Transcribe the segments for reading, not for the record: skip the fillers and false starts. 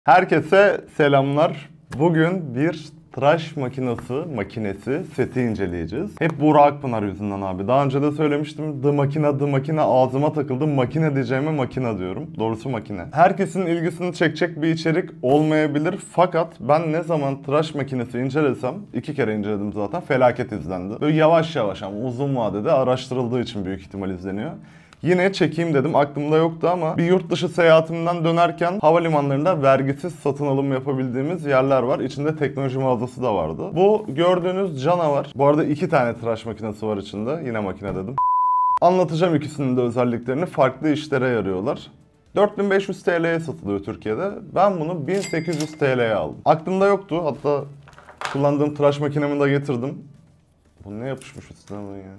Herkese selamlar. Bugün bir tıraş makinesi seti inceleyeceğiz. Hep Burak Akpınar yüzünden abi. Daha önce de söylemiştim. The makine ağzıma takıldı. Makine diyeceğime makine diyorum. Doğrusu makine. Herkesin ilgisini çekecek bir içerik olmayabilir. Fakat ben ne zaman tıraş makinesi incelesem, 2 kere inceledim zaten, felaket izlendi. Böyle yavaş yavaş ama uzun vadede araştırıldığı için büyük ihtimal izleniyor. Yine çekeyim dedim, aklımda yoktu ama bir yurt dışı seyahatimden dönerken havalimanlarında vergisiz satın alım yapabildiğimiz yerler var. İçinde teknoloji mağazası da vardı. Bu gördüğünüz canavar, bu arada 2 tane tıraş makinesi var içinde, yine makine dedim. Anlatacağım ikisinin de özelliklerini, farklı işlere yarıyorlar. 4500 TL'ye satılıyor Türkiye'de. Ben bunu 1800 TL'ye aldım. Aklımda yoktu, hatta kullandığım tıraş makinemi de getirdim. Bu ne yapışmış üstüne bunun ya?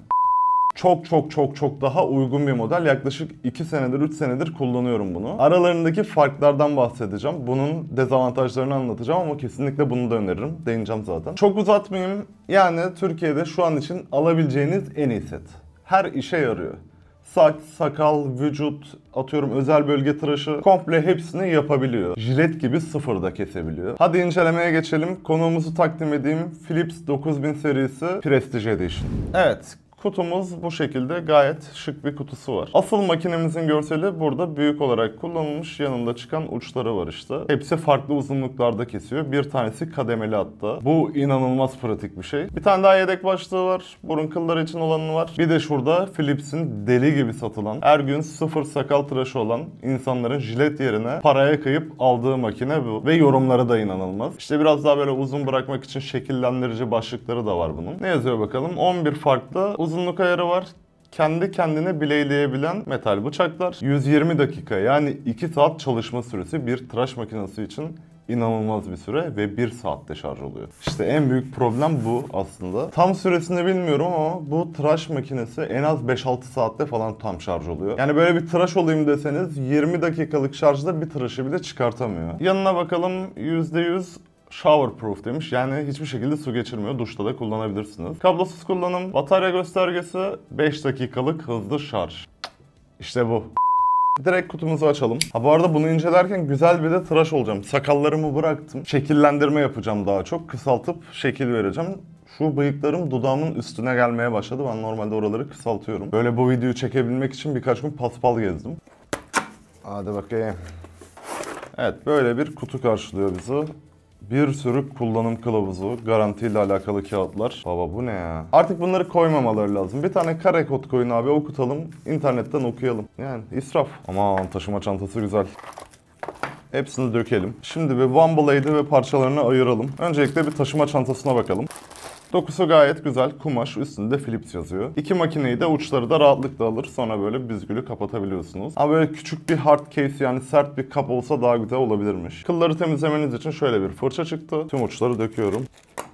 Çok daha uygun bir model. Yaklaşık 2 senedir, 3 senedir kullanıyorum bunu. Aralarındaki farklardan bahsedeceğim. Bunun dezavantajlarını anlatacağım ama kesinlikle bunu da öneririm. Değineceğim zaten. Çok uzatmayayım. Yani Türkiye'de şu an için alabileceğiniz en iyi set. Her işe yarıyor. Saç, sakal, vücut, atıyorum özel bölge tıraşı, komple hepsini yapabiliyor. Jilet gibi sıfırda kesebiliyor. Hadi incelemeye geçelim. Konuğumuzu takdim edeyim. Philips 9000 serisi Prestige Edition. Evet. Kutumuz bu şekilde, gayet şık bir kutusu var. Asıl makinemizin görseli burada büyük olarak kullanılmış, yanında çıkan uçları var işte. Hepsi farklı uzunluklarda kesiyor. Bir tanesi kademeli hatta. Bu inanılmaz pratik bir şey. Bir tane daha yedek başlığı var. Burun kılları için olanı var. Bir de şurada Philips'in deli gibi satılan, her gün sıfır sakal tıraşı olan insanların jilet yerine paraya kıyıp aldığı makine bu. Ve yorumları da inanılmaz. İşte biraz daha böyle uzun bırakmak için şekillendirici başlıkları da var bunun. Ne yazıyor bakalım? 11 farklı uzunluk ayarı var. Kendi kendine bileyleyebilen metal bıçaklar. 120 dakika yani 2 saat çalışma süresi bir tıraş makinesi için inanılmaz bir süre ve 1 saatte şarj oluyor. İşte en büyük problem bu aslında. Tam süresini bilmiyorum ama bu tıraş makinesi en az 5-6 saatte falan tam şarj oluyor. Yani böyle bir tıraş olayım deseniz 20 dakikalık şarjda bir tıraşı bile çıkartamıyor. Yanına bakalım, %100 showerproof demiş. Yani hiçbir şekilde su geçirmiyor. Duşta da kullanabilirsiniz. Kablosuz kullanım, batarya göstergesi, 5 dakikalık hızlı şarj. İşte bu. Direkt kutumuzu açalım. Ha, bu arada bunu incelerken güzel bir de tıraş olacağım. Sakallarımı bıraktım. Şekillendirme yapacağım daha çok. Kısaltıp şekil vereceğim. Şu bıyıklarım dudağımın üstüne gelmeye başladı. Ben normalde oraları kısaltıyorum. Böyle bu videoyu çekebilmek için birkaç gün paspal gezdim. Hadi bakayım. Evet, böyle bir kutu karşılıyor bizi. Bir sürü kullanım kılavuzu, garantiyle alakalı kağıtlar. Baba bu ne ya? Artık bunları koymamaları lazım. Bir tane kare kod koyun abi, okutalım. İnternetten okuyalım. Yani israf. Aman, taşıma çantası güzel. Hepsini dökelim. Şimdi bir One Blade'i ve parçalarını ayıralım. Öncelikle bir taşıma çantasına bakalım. Dokusu gayet güzel, kumaş, üstünde Philips yazıyor. İki makineyi de uçları da rahatlıkla alır, sonra böyle büzgülü kapatabiliyorsunuz. Ama böyle küçük bir hard case, yani sert bir kap olsa daha güzel olabilirmiş. Kılları temizlemeniz için şöyle bir fırça çıktı. Tüm uçları döküyorum.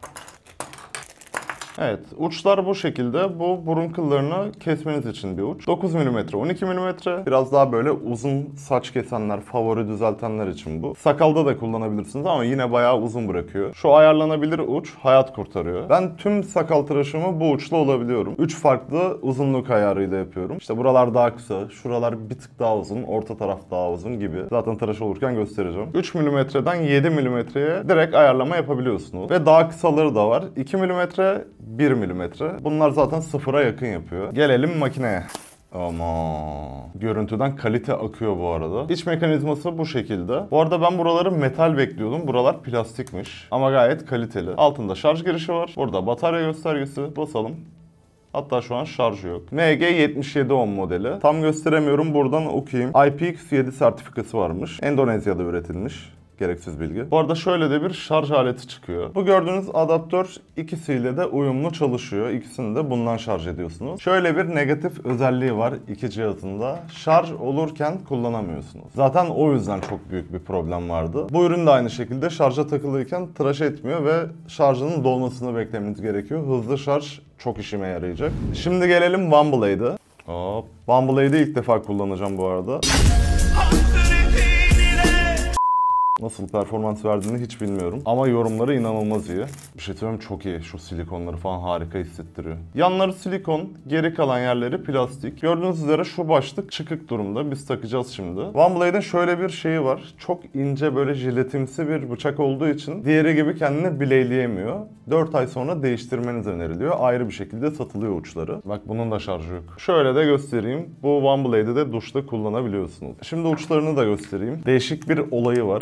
Evet, uçlar bu şekilde. Bu burun kıllarını kesmeniz için bir uç. 9 mm, 12 mm. Biraz daha böyle uzun saç kesenler, favori düzeltenler için bu. Sakalda da kullanabilirsiniz ama yine bayağı uzun bırakıyor. Şu ayarlanabilir uç hayat kurtarıyor. Ben tüm sakal tıraşımı bu uçla olabiliyorum. 3 farklı uzunluk ayarıyla yapıyorum. İşte buralar daha kısa, şuralar bir tık daha uzun, orta taraf daha uzun gibi. Zaten tıraş olurken göstereceğim. 3 mm'den 7 mm'ye direkt ayarlama yapabiliyorsunuz. Ve daha kısaları da var. 2 mm, 1 mm. Bunlar zaten sıfıra yakın yapıyor. Gelelim makineye. Ama görüntüden kalite akıyor bu arada. İç mekanizması bu şekilde. Bu arada ben buraları metal bekliyordum. Buralar plastikmiş. Ama gayet kaliteli. Altında şarj girişi var. Burada batarya göstergesi. Basalım. Hatta şu an şarjı yok. MG7710 modeli. Tam gösteremiyorum, buradan okuyayım. IPX7 sertifikası varmış. Endonezya'da üretilmiş. Gereksiz bilgi. Bu arada şöyle de bir şarj aleti çıkıyor. Bu gördüğünüz adaptör ikisiyle de uyumlu çalışıyor. İkisini de bundan şarj ediyorsunuz. Şöyle bir negatif özelliği var iki cihazında. Şarj olurken kullanamıyorsunuz. Zaten o yüzden çok büyük bir problem vardı. Bu ürün de aynı şekilde şarja takılıyken tıraş etmiyor ve şarjının dolmasını beklemeniz gerekiyor. Hızlı şarj çok işime yarayacak. Şimdi gelelim One Blade'e. One Blade'i ilk defa kullanacağım bu arada. Nasıl performans verdiğini hiç bilmiyorum. Ama yorumları inanılmaz iyi. Bir şey söyleyeyim, çok iyi. Şu silikonları falan harika hissettiriyor. Yanları silikon, geri kalan yerleri plastik. Gördüğünüz üzere şu başlık çıkık durumda. Biz takacağız şimdi. OneBlade'in şöyle bir şeyi var. Çok ince böyle jiletimsi bir bıçak olduğu için diğeri gibi kendini bileyleyemiyor. 4 ay sonra değiştirmeniz öneriliyor. Ayrı bir şekilde satılıyor uçları. Bak bunun da şarjı yok. Şöyle de göstereyim. Bu OneBlade'i de duşta kullanabiliyorsunuz. Şimdi uçlarını da göstereyim. Değişik bir olayı var.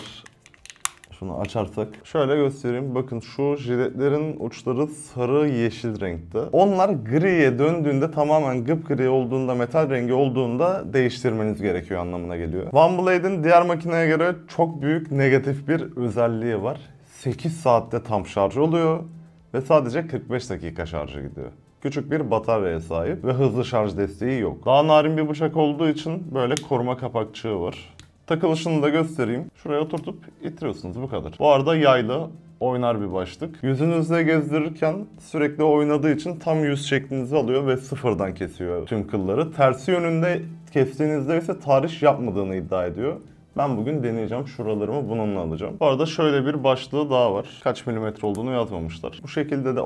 Şunu açarsak. Şöyle göstereyim. Bakın şu jiletlerin uçları sarı yeşil renkte. Onlar griye döndüğünde, tamamen gıpgri olduğunda, metal rengi olduğunda değiştirmeniz gerekiyor anlamına geliyor. OneBlade'in diğer makineye göre çok büyük negatif bir özelliği var. 8 saatte tam şarj oluyor ve sadece 45 dakika şarjı gidiyor. Küçük bir bataryaya sahip ve hızlı şarj desteği yok. Daha narin bir bıçak olduğu için böyle koruma kapakçığı var. Takılışını da göstereyim. Şuraya oturtup itiriyorsunuz, bu kadar. Bu arada yaylı, oynar bir başlık. Yüzünüzde gezdirirken sürekli oynadığı için tam yüz şeklinizi alıyor ve sıfırdan kesiyor tüm kılları. Tersi yönünde kestiğinizde ise tahriş yapmadığını iddia ediyor. Ben bugün deneyeceğim. Şuralarımı bununla alacağım. Bu arada şöyle bir başlığı daha var. Kaç milimetre olduğunu yazmamışlar. Bu şekilde de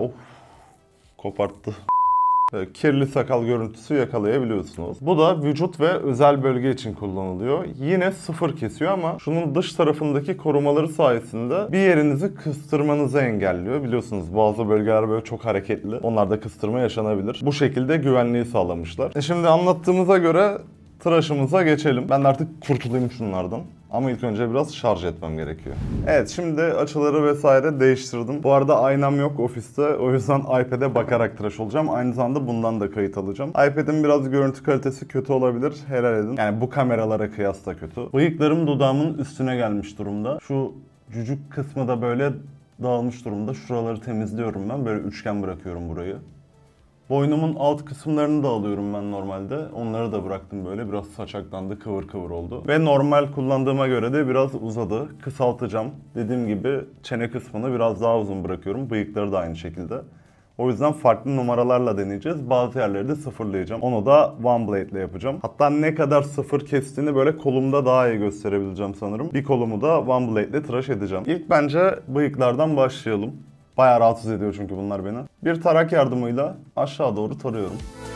koparttı. Kirli sakal görüntüsü yakalayabiliyorsunuz. Bu da vücut ve özel bölge için kullanılıyor. Yine sıfır kesiyor ama şunun dış tarafındaki korumaları sayesinde bir yerinizi kıstırmanızı engelliyor. Biliyorsunuz bazı bölgeler böyle çok hareketli. Onlarda kıstırma yaşanabilir. Bu şekilde güvenliği sağlamışlar. Şimdi anlattığımıza göre tıraşımıza geçelim. Ben de artık kurtulayım şunlardan. Ama ilk önce biraz şarj etmem gerekiyor. Evet, şimdi açıları vesaire değiştirdim. Bu arada aynam yok ofiste. O yüzden iPad'e bakarak tıraş olacağım. Aynı zamanda bundan da kayıt alacağım. iPad'in biraz görüntü kalitesi kötü olabilir. Helal edin. Yani bu kameralara kıyasla kötü. Bıyıklarım dudağımın üstüne gelmiş durumda. Şu cücük kısmı da böyle dağılmış durumda. Şuraları temizliyorum ben. Böyle üçgen bırakıyorum burayı. Boynumun alt kısımlarını da alıyorum ben normalde. Onları da bıraktım böyle. Biraz saçaklandı, kıvır kıvır oldu. Ve normal kullandığıma göre de biraz uzadı. Kısaltacağım. Dediğim gibi çene kısmını biraz daha uzun bırakıyorum. Bıyıkları da aynı şekilde. O yüzden farklı numaralarla deneyeceğiz. Bazı yerleri de sıfırlayacağım. Onu da OneBlade ile yapacağım. Hatta ne kadar sıfır kestiğini böyle kolumda daha iyi gösterebileceğim sanırım. Bir kolumu da OneBlade ile tıraş edeceğim. İlk bence bıyıklardan başlayalım. Bayağı rahatsız ediyor çünkü bunlar beni. Bir tarak yardımıyla aşağı doğru tarıyorum.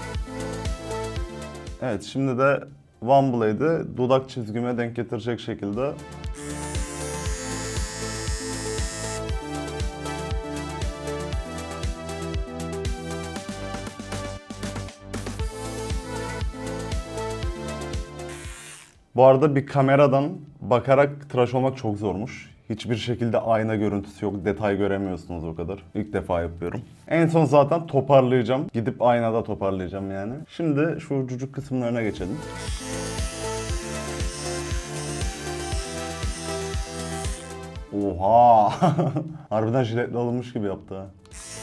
Evet, şimdi de OneBlade'i dudak çizgime denk getirecek şekilde Bu arada bir kameradan bakarak tıraş olmak çok zormuş. Hiçbir şekilde ayna görüntüsü yok. Detay göremiyorsunuz o kadar. İlk defa yapıyorum. En son zaten toparlayacağım. Gidip aynada toparlayacağım yani. Şimdi şu cücük kısımlarına geçelim. Oha! Harbiden jiletle alınmış gibi yaptı ha.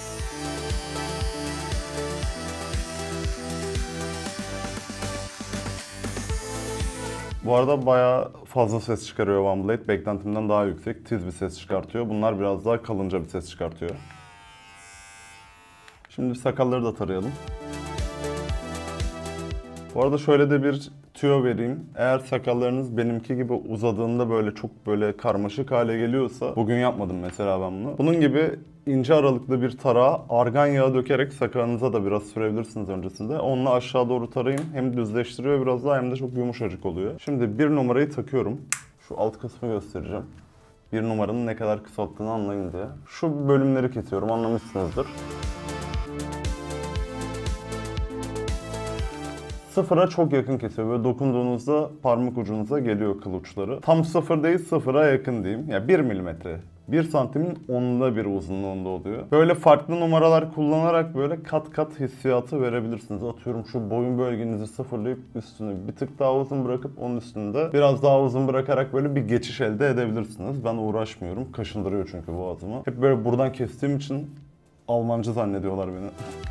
Bu arada bayağı fazla ses çıkarıyor OneBlade. Beklentimden daha yüksek, tiz bir ses çıkartıyor. Bunlar biraz daha kalınca bir ses çıkartıyor. Şimdi sakalları da tarayalım. Bu arada şöyle de bir tüyo vereyim. Eğer sakallarınız benimki gibi uzadığında böyle çok böyle karmaşık hale geliyorsa, bugün yapmadım mesela ben bunu. Bunun gibi ince aralıklı bir tarağa argan yağı dökerek sakalınıza da biraz sürebilirsiniz öncesinde. Onunla aşağı doğru tarayın. Hem düzleştiriyor biraz daha hem de çok yumuşacık oluyor. Şimdi bir numarayı takıyorum. Şu alt kısmı göstereceğim. Bir numaranın ne kadar kısalttığını anlayın diye. Şu bölümleri kesiyorum, anlamışsınızdır. Sıfıra çok yakın kesiyor. Böyle dokunduğunuzda parmak ucunuza geliyor kıl uçları. Tam sıfır değil, sıfıra yakın diyeyim. Ya 1 milimetre. 1 santimin onda bir uzunluğunda oluyor. Böyle farklı numaralar kullanarak böyle kat kat hissiyatı verebilirsiniz. Atıyorum şu boyun bölgenizi sıfırlayıp üstünü bir tık daha uzun bırakıp onun üstünde biraz daha uzun bırakarak böyle bir geçiş elde edebilirsiniz. Ben uğraşmıyorum. Kaşındırıyor çünkü boğazımı. Hep böyle buradan kestiğim için Almancı zannediyorlar beni.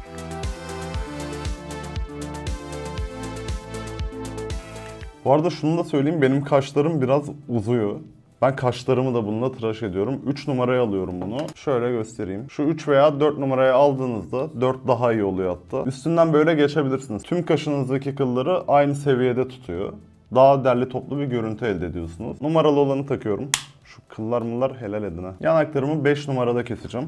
Bu arada şunu da söyleyeyim, benim kaşlarım biraz uzuyor. Ben kaşlarımı da bununla tıraş ediyorum. 3 numaraya alıyorum bunu. Şöyle göstereyim. Şu 3 veya 4 numaraya aldığınızda 4 daha iyi oluyor hatta. Üstünden böyle geçebilirsiniz. Tüm kaşınızdaki kılları aynı seviyede tutuyor. daha derli toplu bir görüntü elde ediyorsunuz. Numaralı olanı takıyorum. Şu kıllar mıllar helal edin ha. Yanaklarımı 5 numarada keseceğim.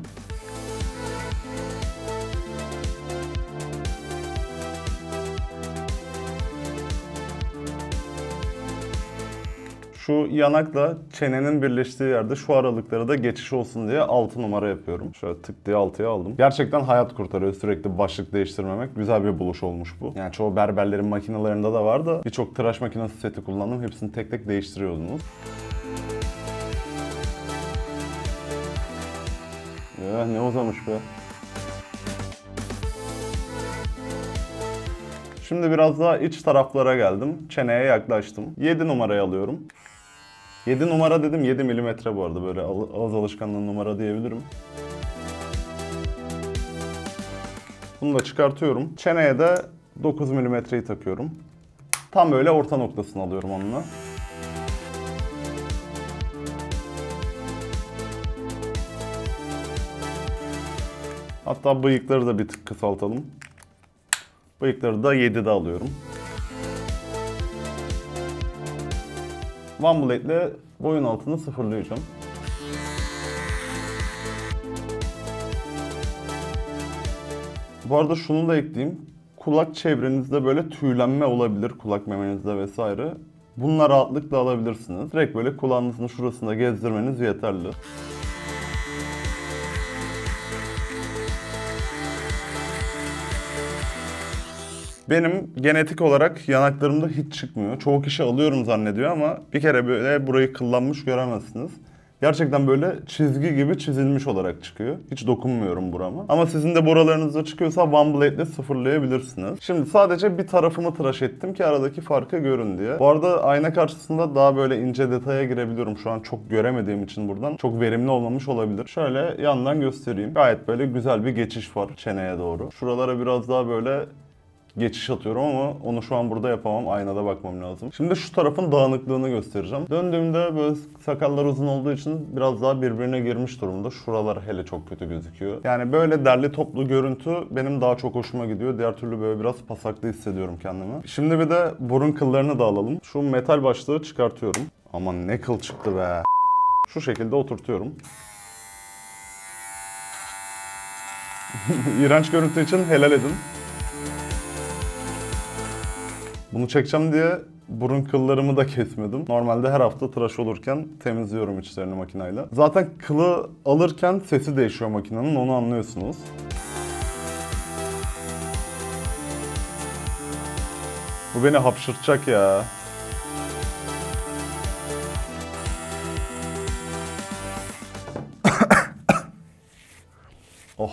Şu yanakla çenenin birleştiği yerde şu aralıklara da geçiş olsun diye 6 numara yapıyorum. Şöyle tık diye 6'ya aldım. Gerçekten hayat kurtarıyor sürekli başlık değiştirmemek. Güzel bir buluş olmuş bu. Yani çoğu berberlerin makinelerinde de var da birçok tıraş makinesi seti kullandım. Hepsini tek tek değiştiriyordunuz. Ya ne uzamış be. Şimdi biraz daha iç taraflara geldim. Çeneye yaklaştım. 7 numarayı alıyorum. 7 numara dedim, 7 milimetre bu arada, böyle ağız alışkanlığı numara diyebilirim. Bunu da çıkartıyorum. Çeneye de 9 milimetreyi takıyorum. Tam böyle orta noktasını alıyorum onunla. Hatta bıyıkları da bir tık kısaltalım. Bıyıkları da 7'de alıyorum. One Blade ile boyun altını sıfırlayacağım. Bu arada şunu da ekleyeyim. Kulak çevrenizde böyle tüylenme olabilir, kulak memenizde vesaire. Bununla rahatlıkla alabilirsiniz. Direkt böyle kulağınızın şurasında gezdirmeniz yeterli. Benim genetik olarak yanaklarımda hiç çıkmıyor. Çoğu kişi alıyorum zannediyor ama bir kere böyle burayı kıllanmış göremezsiniz. Gerçekten böyle çizgi gibi çizilmiş olarak çıkıyor. Hiç dokunmuyorum burama. Ama sizin de buralarınızda çıkıyorsa One Blade ile sıfırlayabilirsiniz. Şimdi sadece bir tarafımı tıraş ettim ki aradaki farkı görün diye. Bu arada ayna karşısında daha böyle ince detaya girebiliyorum. Şu an çok göremediğim için buradan. Çok verimli olmamış olabilir. Şöyle yandan göstereyim. Gayet böyle güzel bir geçiş var çeneye doğru. Şuralara biraz daha böyle geçiş atıyorum ama onu şu an burada yapamam. Aynada bakmam lazım. Şimdi şu tarafın dağınıklığını göstereceğim. Döndüğümde böyle sakallar uzun olduğu için biraz daha birbirine girmiş durumda. Şuralar hele çok kötü gözüküyor. Yani böyle derli toplu görüntü benim daha çok hoşuma gidiyor. Diğer türlü böyle biraz pasaklı hissediyorum kendimi. Şimdi bir de burun kıllarını da alalım. Şu metal başlığı çıkartıyorum. Aman ne kıl çıktı be. Şu şekilde oturtuyorum. İğrenç görüntü için helal edin. Bunu çekeceğim diye burun kıllarımı da kesmedim. Normalde her hafta tıraş olurken temizliyorum içlerini makineyle. Zaten kılı alırken sesi değişiyor makinenin, onu anlıyorsunuz. Bu beni hapşırtacak ya. Oh.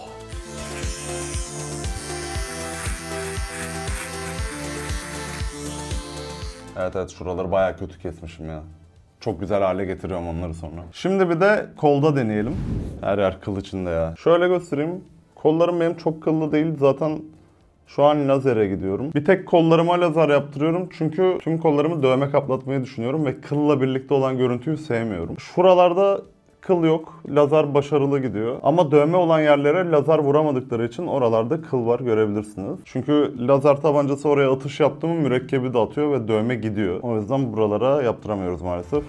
Evet şuraları bayağı kötü kesmişim ya. Çok güzel hale getiriyorum onları sonra. Şimdi bir de kolda deneyelim. Her yer kıl içinde ya. Şöyle göstereyim. Kollarım benim çok kıllı değil. Zaten şu an lazere gidiyorum. Bir tek kollarıma lazer yaptırıyorum. Çünkü tüm kollarımı dövme kaplatmayı düşünüyorum. Ve kılla birlikte olan görüntüyü sevmiyorum. Şuralarda kıl yok. Lazer başarılı gidiyor. Ama dövme olan yerlere lazer vuramadıkları için oralarda kıl var, görebilirsiniz. Çünkü lazer tabancası oraya atış yaptı mı mürekkebi de atıyor ve dövme gidiyor. O yüzden buralara yaptıramıyoruz maalesef.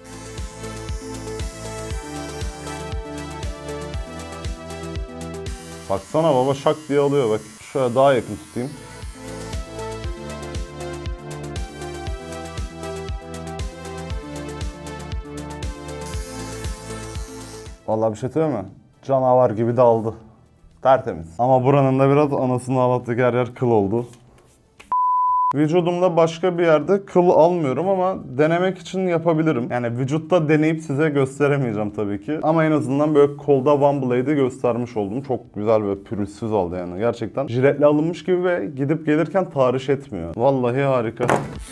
Baksana baba, şak diye alıyor bak. Şöyle daha yakın tutayım. Vallahi bir şey söyleyeyim mi? Canavar gibi dağıldı. Tertemiz. Ama buranın da biraz anasını ağlattık, her yer kıl oldu. Vücudumda başka bir yerde kıl almıyorum ama denemek için yapabilirim. Yani vücutta deneyip size gösteremeyeceğim tabii ki. Ama en azından böyle kolda One Blade'i göstermiş oldum. Çok güzel ve pürüzsüz oldu yani. Gerçekten jiletle alınmış gibi ve gidip gelirken tahriş etmiyor. Vallahi harika.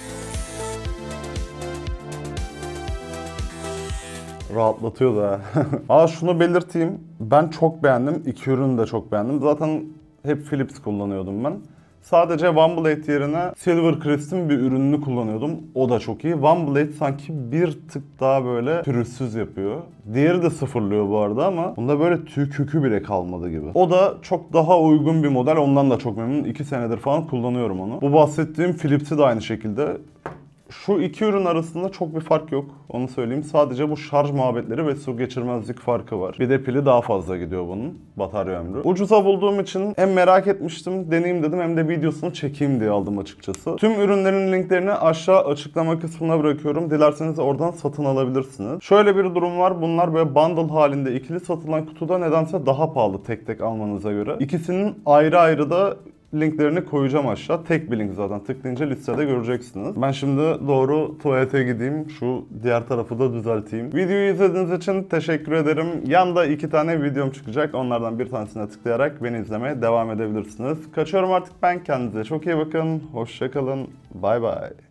Rahatlatıyor da. Aa, şunu belirteyim. Ben çok beğendim. İki ürünü de çok beğendim. Zaten hep Philips kullanıyordum ben. Sadece One Blade yerine Silver Crest'in bir ürününü kullanıyordum. O da çok iyi. One Blade sanki bir tık daha böyle pürüzsüz yapıyor. Diğeri de sıfırlıyor bu arada ama bunda böyle tüy kökü bile kalmadı gibi. O da çok daha uygun bir model. Ondan da çok memnunum. 2 senedir falan kullanıyorum onu. Bu bahsettiğim Philips'i de aynı şekilde Şu iki ürün arasında çok bir fark yok. Onu söyleyeyim. Sadece bu şarj muhabbetleri ve su geçirmezlik farkı var. Bir de pili daha fazla gidiyor bunun. Batarya ömrü. Ucuza bulduğum için hem merak etmiştim, deneyeyim dedim, hem de videosunu çekeyim diye aldım açıkçası. Tüm ürünlerin linklerini aşağı açıklama kısmına bırakıyorum. Dilerseniz oradan satın alabilirsiniz. Şöyle bir durum var. Bunlar böyle bundle halinde ikili satılan kutuda nedense daha pahalı tek tek almanıza göre. İkisinin ayrı ayrı da linklerini koyacağım aşağı. Tek bir link zaten. Tıklayınca listede göreceksiniz. Ben şimdi doğru tuvalete gideyim. Şu diğer tarafı da düzelteyim. Videoyu izlediğiniz için teşekkür ederim. Yanda 2 tane videom çıkacak. Onlardan bir tanesine tıklayarak beni izlemeye devam edebilirsiniz. Kaçıyorum artık ben. Kendinize çok iyi bakın. Hoşça kalın. Bay bay.